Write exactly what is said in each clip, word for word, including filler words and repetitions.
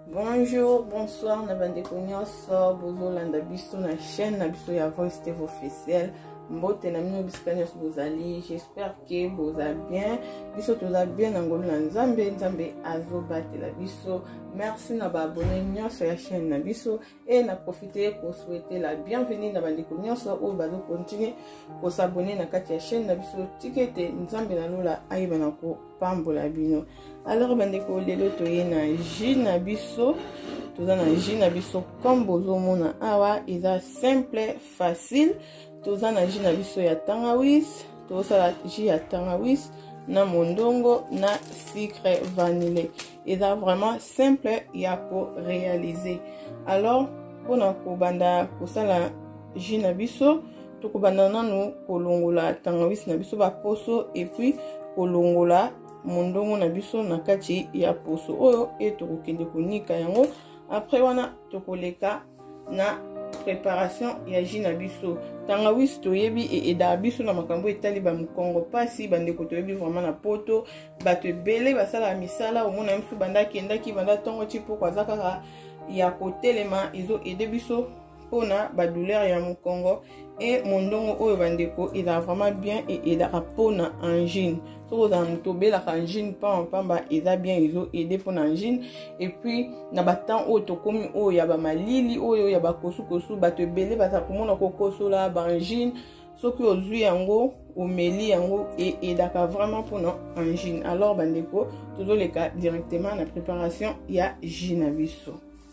Bonjour, bonsoir, na bandeko nyonso bozolanda biso na chaîne na biso ya Voice T V officiel. Mbote na mino bisika nyonso bozali, j'espère que boza bien. Biso toza bien na ngolu na Nzambe, Nzambe azobatela biso. Merci na ba abonné nyonso ya chaîne na biso et na profiter pour souhaiter la bienvenue na bandeko nyonso o bazo continuer ko s'abonner na kati ya chaîne na biso tikete Nzambe na lola ayeba na ko pambola bino. Alors bandeko lelo toye na jus na biso, toza na jus na biso comme bozomona awa, eza simple facile. Toza na jus na biso ya tangawis, tozosala jus ya tangawis na mondongo na sucre vanillé. Eza vraiment simple ya ko réaliser. Alors pona ko banda kosala jus na biso, tokobanda nanu kolongola tangawis na biso ba poso et puis kolongola mondongo na biso na kati ya poso oyo e tokokende konika yango. Après wana tokoleka na préparation ya jus na biso. Tangawis toyebi e eda biso na makambo etali ba mukongo pasi bandeko toyebi vraiment na poto bato ebele basala misala omona msu banda kendaki banda tongo tipo kwa zaka ya kotelema izo ede biso pona ba douleur ya mukongo et mondongo oyo bandeko eza vraiment bien et eda pona angine. So za mtobela angine pa pamba eza bien izo ede pona angine et puis na batan oyo tokomi oyo ya ba malili oyo ya ba kosu kosu bato ebele baza komona kokosola ba angine soki ozwi yango omeli yango et edaka vraiment pona angine. Alors bandeko tozoleka directement na préparation ya jus na biso.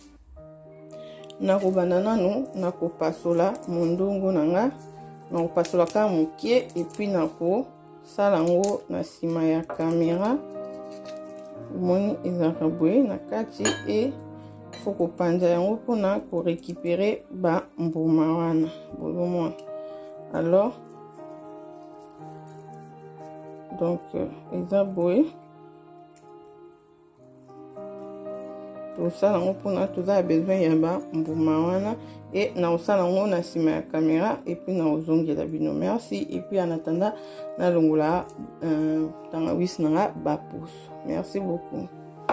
Na kobanda nanu na kopasola mondongo nanga na kopasola ka mokie et puis na ko sala ngo na sima ya caméra moni ezaka boye na kati et faut kopanja yango pona ko récupérer ba mbuma wana bolomwa. Alors donc eza boye tosala ngo pona toza besoin ya ba mbuma wana et na osala ngo na sima ya caméra et puis na ozongela bino. Merci et puis en attendant na longola euh, tangawis na ba pousse. Merci beaucoup.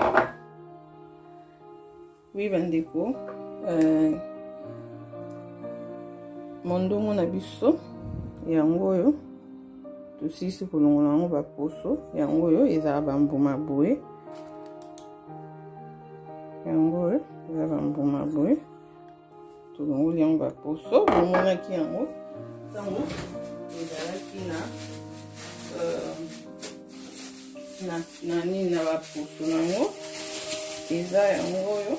Oui bandeko euh, mondongo na biso yango oyo tosisi kolongola ngo ba poso yango oyo eza ba mbuma boye yango eza ba mbuma boye tolongoli yango ba poso bomonaki yango ntango ezalaki na na na nini na ba poso nango eza yango oyo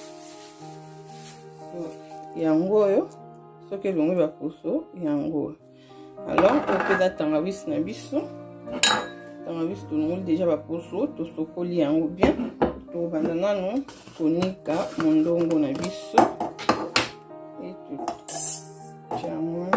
yango oyo soki elongoli ba poso yango oyo. Alors opeza tangawis na biso, tangawis tolongoli déjà ba poso tosokoli yango bien. Tobanda nanu konika mondongo na biso et tout jamon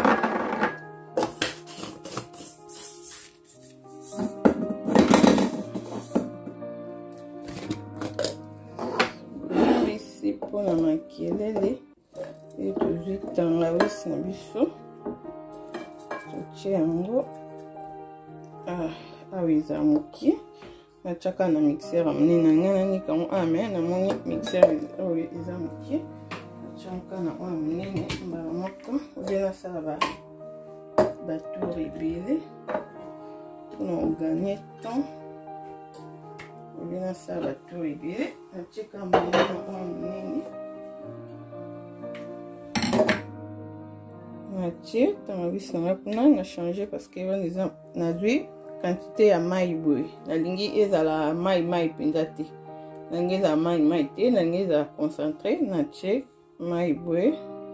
ici pour la makelele et tozwi tangawis na biso totie yango ah awiza mokie na chaka na mixeur amene na ngana ni kango amen na moni mixeur oyo eza mokie chaka na oyo amene mbala moko obena sala ba ba tour ebele pour gagner temps obena sala ba tour ebele na chaka mbala na oyo amene na tie tangawis na kuna na changer parce que on eza na dui quantité ya mai boye nalingi ezala mai mai penza te nalingi ezala mai mai te nalingi ezala concentré na tie mai boye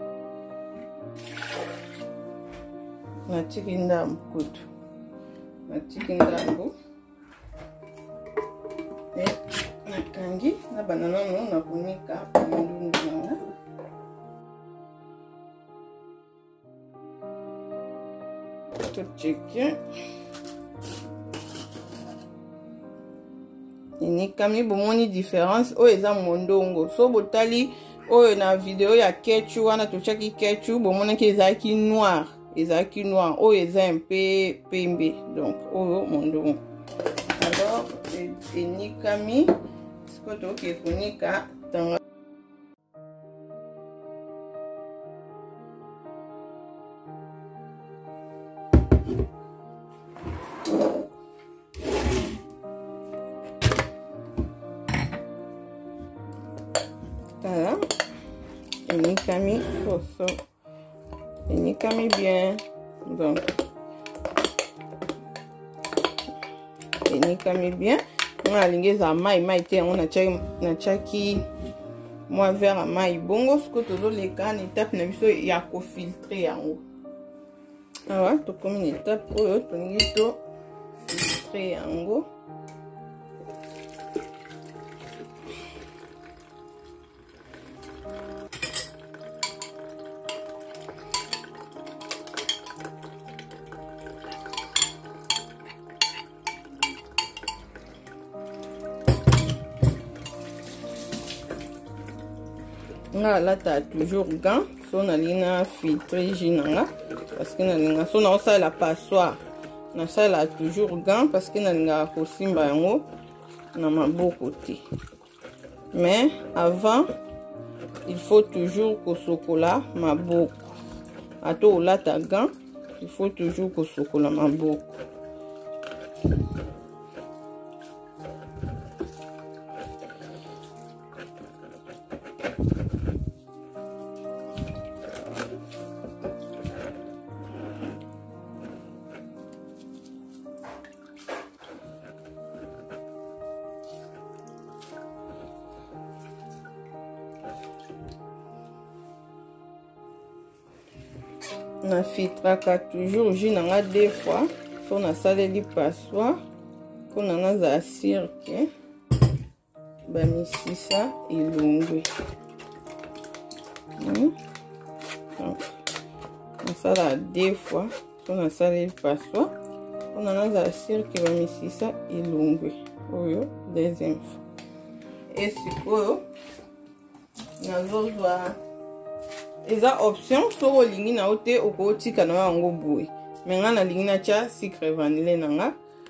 na tiki ndambu kutu na tiki ndambu e nakangi na banana no na kunika mondundu nanga tocheke ni kami bomoni différence oyo eza mondongo. So botali oyo na video ya ketchu wana tochaki ketchu bomonaki ezalaki noir ezalaki noir oyo eza un peu pembe donc oyo mondongo. Alors enikami siko toke konika tanga Voilà. Enikami poso. Enikami bien. Donc enikami bien. On a lingué za mai mai te on a chaki na chaki moi vers a mai bongo ce que todo les can étape na biso ya ko filtrer yango. Awa to comme une étape oyo to ngito filtrer yango. Nga là t'as toujours gant so na lina filtrer jinanga parce que na linga so na osa la passoire na ça là toujours gant parce que na linga ko simba yango na maboko te. Mais avant il faut toujours ko sokola maboko. Ato là ta gant il faut toujours ko sokola maboko. Na filtraka toujours jus nanga deux fois so na saleli passoire ko nanga za cirque ba misisa ilungwe. Hmm? Donc na sala deux fois so na saleli passoire ko nanga za cirque ba misisa ilungwe oyo deuxième fois. Et sikoyo nazozwa eza option so olingi na ote okotika na yango boye. Mais nga na lingi na tia sucre vanille nanga.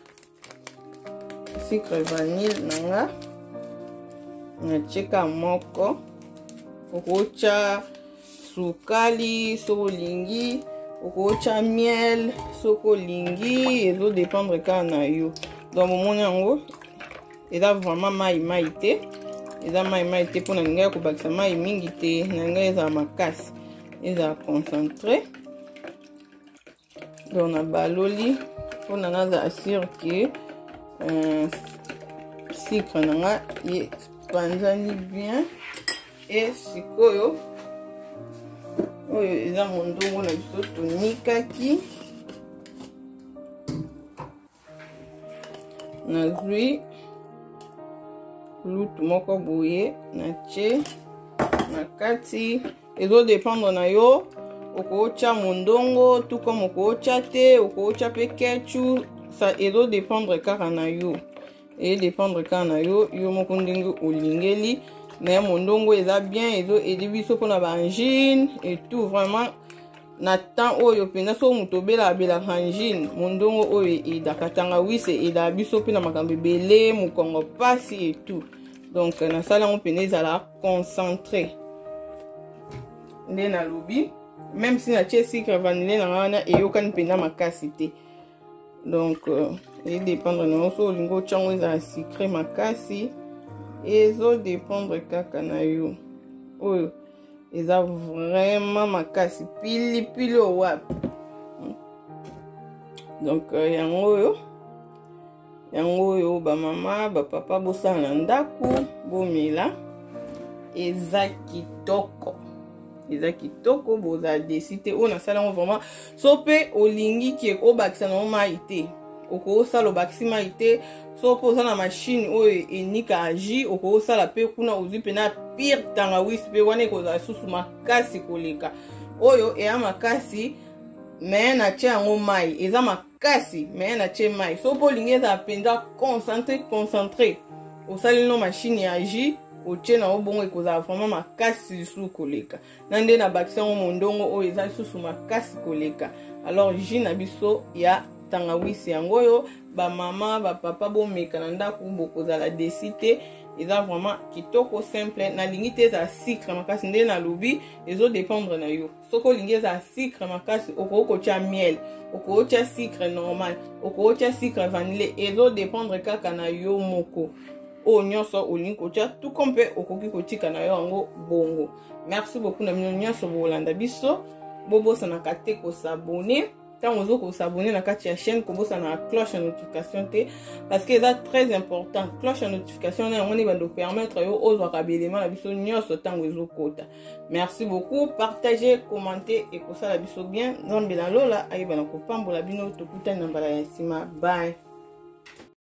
Sucre vanille nanga. Na cheka moko. Okocha sukali so olingi, okocha miel so olingi, ezo dépendre ka na yo. Donc momoni yango eza vraiment mai mai te. Eza mai mai te pona linga ko bakisa mai mingi te na linga eza makasi eza concentré. Donc na baloli pona naza assure que euh, sucre nanga ye panzani bien. Et sikoyo oyo eza mondongo na biso tonikaki nazwi lutu moko boye na che na kati ezo dépendre na yo okoocha mondongo tout comme okoocha te okoocha pe ketchu ça ezo dépendre kaka na yo et dépendre kaka na yo yo moko ndenge olingeli. Mais mondongo eza bien ezo edi biso pona ba angine et tout vraiment na temps oyo pena so muto bela bela angine mondongo oyo edakatanga wise eda biso pena makambe belé mukongo pasi et tout. Donc na sala on pena ezala concentré nde na lobi même si na tie sucre vanille na wana eyokani pena makasi te. Donc euh, il dépendre na so lingo chango ezala sucre makasi ezo dépendre kaka na yo oyo eza vraiment makasi pili pili wapi. Donc euh, yango oyo yango oyo ba mama ba papa bosala na ndaku bomela eza kitoko eza kitoko boza desite o na sala vraiment so pe olingi ki obakisa na mai te oko sala obakisi mai te so poza na machine oyo enika agi oko sala pe kuna ozi pe na pire tanga wisi pe wane koza susu makasi koleka oyo eya makasi me na tie yango mai eza makasi me na tie mai so po lingi eza penza concentré concentré osali no machine ya agi otie na obongo ekoza vraiment makasi su koleka na nde na bakisa ngo mondongo oyo eza susu makasi koleka. Alors jus na biso ya tangawisi yango yo ba mama ba papa bo meka na ndaku bokozala desite eza vraiment kitoko simple na lingi te za sucre makasi nde na lobi ezo dépendre na yo. Soko lingi za sucre makasi okoko cha miel okoko cha sucre normal okoko cha sucre vanille ezo dépendre kaka na yo moko o nyonso olingi kotia tout comme pe okoki kotika na yo yango bongo. Merci beaucoup na bino nyonso bolanda biso. Bobosa na kate ko s'abonner. Tant ozo ko s'abonner na kati ya chaîne, kobosa na cloche de notification te parce que c'est très important. Cloche de notification na ngoni ba do permettre yo ozo kabelema na biso nyonso tango ezo kota. Merci beaucoup, partagez, commentez et ko sala biso bien. Nzambe na lola ayeba na kopambola bino tokutana na mbala ya sima. Bye.